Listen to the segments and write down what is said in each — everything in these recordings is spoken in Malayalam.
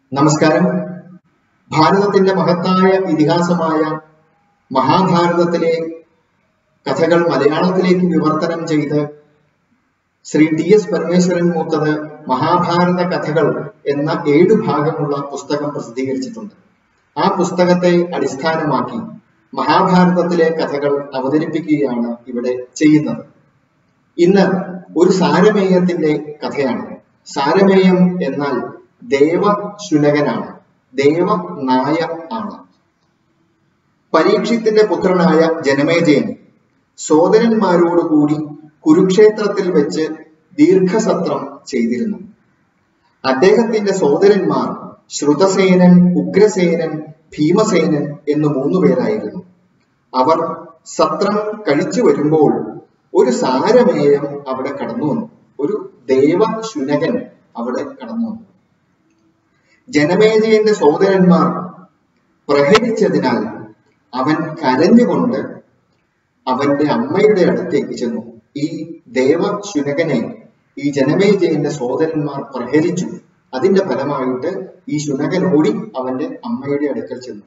നമസ്കാരം. ഭാരതത്തിന്റെ മഹത്തായ ഇതിഹാസമായ മഹാഭാരതത്തിലെ കഥകൾ മലയാളത്തിലേക്ക് വിവർത്തനം ചെയ്ത് ശ്രീ T.S. പരമേശ്വരൻ മൂത്തത് മഹാഭാരത കഥകൾ എന്ന 7 ഭാഗമുള്ള പുസ്തകം പ്രസിദ്ധീകരിച്ചിട്ടുണ്ട്. ആ പുസ്തകത്തെ അടിസ്ഥാനമാക്കി മഹാഭാരതത്തിലെ കഥകൾ അവതരിപ്പിക്കുകയാണ് ഇവിടെ ചെയ്യുന്നത്. ഇന്ന് ഒരു സാരമേയത്തിന്റെ കഥയാണ്. സാരമേയം എന്നാൽ ദേവശുനകനാണ്, ദേവനായ ആണ്. പരീക്ഷിത്തിന്റെ പുത്രനായ ജനമേജയൻ സോദരന്മാരോടുകൂടി കുരുക്ഷേത്രത്തിൽ വെച്ച് ദീർഘസത്രം ചെയ്തിരുന്നു. അദ്ദേഹത്തിന്റെ സോദരന്മാർ ശ്രുതസേനൻ, ഉഗ്രസേനൻ, ഭീമസേനൻ എന്ന് 3 പേരായിരുന്നു. അവർ സത്രം കഴിച്ചു വരുമ്പോൾ ഒരു സാരമേയം അവിടെ കടന്നു വന്നു. ഒരു ദേവശുനകൻ അവിടെ കടന്നു വന്നു. ജനമേജയന്റെ സോദരന്മാർ പ്രഹരിച്ചതിനാൽ അവൻ കരഞ്ഞുകൊണ്ട് അവന്റെ അമ്മയുടെ അടുത്തേക്ക് ചെന്നു. ഈ ദേവശുനകനെ ഈ ജനമേജയന്റെ സോദരന്മാർ പ്രഹരിച്ചു. അതിന്റെ ഫലമായിട്ട് ഈ ശുനകൻ ഓടി അവന്റെ അമ്മയുടെ അടുക്കൽ ചെന്നു.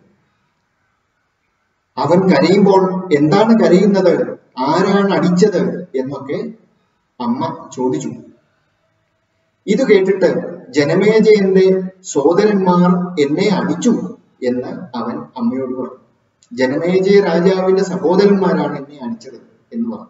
അവൻ കരയുമ്പോൾ എന്താണ് കരയുന്നത്, ആരാണ് അടിച്ചത് എന്നൊക്കെ അമ്മ ചോദിച്ചു. ഇത് കേട്ടിട്ട് ജനമേജയന്റെ സോദരന്മാർ എന്നെ അടിച്ചു എന്ന് അവൻ അമ്മയോട് പറഞ്ഞു. ജനമേജയ രാജാവിന്റെ സഹോദരന്മാരാണ് എന്നെ അടിച്ചത് എന്ന് പറഞ്ഞു.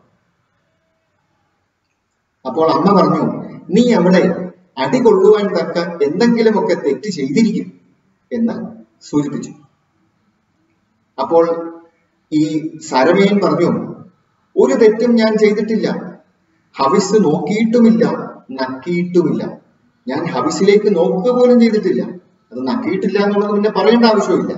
അപ്പോൾ അമ്മ പറഞ്ഞു, നീ അവിടെ അടികൊള്ളുവാൻ തക്ക എന്തെങ്കിലുമൊക്കെ തെറ്റ് ചെയ്തിരിക്കും എന്ന് സൂചിപ്പിച്ചു. അപ്പോൾ ഈ സാരമേയൻ പറഞ്ഞു, ഒരു തെറ്റും ഞാൻ ചെയ്തിട്ടില്ല, ഹവിസ് നോക്കിയിട്ടുമില്ല, നക്കിയിട്ടുമില്ല. ഞാൻ ഹവിസിലേക്ക് നോക്കുക പോലും ചെയ്തിട്ടില്ല. അത് നക്കിയിട്ടില്ല എന്നുള്ളത് പിന്നെ പറയേണ്ട ആവശ്യമില്ല.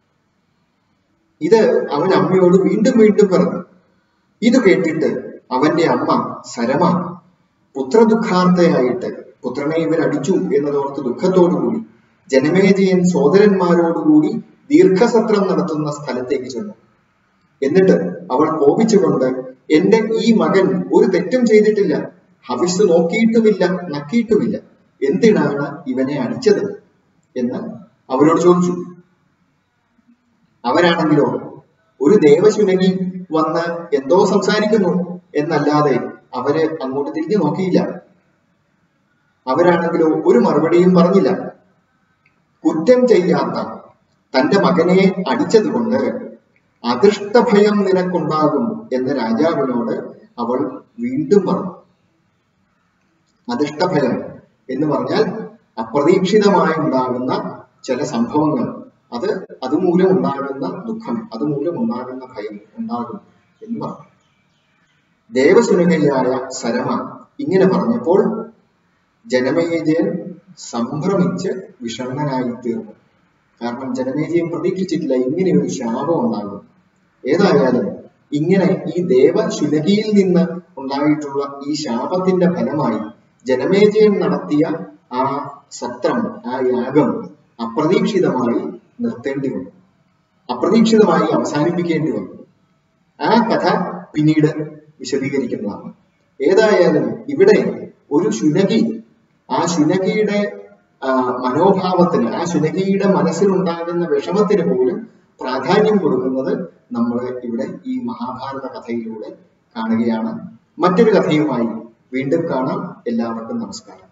ഇത് അവൻ അമ്മയോട് വീണ്ടും വീണ്ടും പറഞ്ഞു. ഇത് കേട്ടിട്ട് അവന്റെ അമ്മ സരമ പുത്രദുഃഖാർത്ഥയായിട്ട്, പുത്രനെ ഇവരടിച്ചു എന്നതോർത്ത് ദുഃഖത്തോടുകൂടി ജനമേജയൻ സോദരന്മാരോടുകൂടി ദീർഘസത്രം നടത്തുന്ന സ്ഥലത്തേക്ക് ചെന്നു. എന്നിട്ട് അവൾ കോപിച്ചുകൊണ്ട്, എന്റെ ഈ മകൻ ഒരു തെറ്റും ചെയ്തിട്ടില്ല, ഹവിസ് നോക്കിയിട്ടുമില്ല, നക്കിയിട്ടുമില്ല, എന്തിനാണ് ഇവനെ അടിച്ചത് എന്ന് അവരോട് ചോദിച്ചു. അവരാണെങ്കിലോ ഒരു ദേവശുനകി വന്ന് എന്തോ സംസാരിക്കുന്നു എന്നല്ലാതെ അവര് അങ്ങോട്ട് തിരിഞ്ഞു നോക്കിയില്ല. അവരാണെങ്കിലോ ഒരു മറുപടിയും പറഞ്ഞില്ല. കുറ്റം ചെയ്യാത്ത തന്റെ മകനെ അടിച്ചത് കൊണ്ട് അദൃഷ്ടഭയം നിനക്കുണ്ടാകും എന്ന് രാജാവിനോട് അവൾ വീണ്ടും പറഞ്ഞു. അദൃഷ്ടഭയം എന്ന് പറഞ്ഞാൽ അപ്രതീക്ഷിതമായി ഉണ്ടാകുന്ന ചില സംഭവങ്ങൾ, അതുമൂലം ഉണ്ടാകുന്ന ദുഃഖം, അതുമൂലം ഉണ്ടാകുന്ന ഭയം ഉണ്ടാകും എന്ന് പറഞ്ഞു. ദേവസുനകയായ സരമ ഇങ്ങനെ പറഞ്ഞപ്പോൾ ജനമേജയൻ സംഭ്രമിച്ച് വിഷണ്ണനായി തീർന്നു. കാരണം ജനമേജയൻ പ്രതീക്ഷിച്ചിട്ടില്ല ഇങ്ങനെ ഒരു ശാപം ഉണ്ടാകും. ഏതായാലും ഇങ്ങനെ ഈ ദേവശുനകിയിൽ നിന്ന് ഉണ്ടായിട്ടുള്ള ഈ ശാപത്തിന്റെ ഫലമായി ജനമേജയൻ നടത്തിയ ആ സത്രം, ആ യാഗം അപ്രതീക്ഷിതമായി നിർത്തേണ്ടി വന്നു, അപ്രതീക്ഷിതമായി അവസാനിപ്പിക്കേണ്ടി വന്നു. ആ കഥ പിന്നീട് വിശദീകരിക്കുന്നതാണ്. ഏതായാലും ഇവിടെ ഒരു ശുനകി, ആ ശുനകിയുടെ മനോഭാവത്തിന്, ആ ശുനകിയുടെ മനസ്സിലുണ്ടാകുന്ന വിഷമത്തിന് പോലും പ്രാധാന്യം കൊടുക്കുന്നത് നമ്മൾ ഇവിടെ ഈ മഹാഭാരത കഥയിലൂടെ കാണുകയാണ്. മറ്റൊരു കഥയുമായി വീണ്ടും കാണാം. എല്ലാവർക്കും നമസ്കാരം.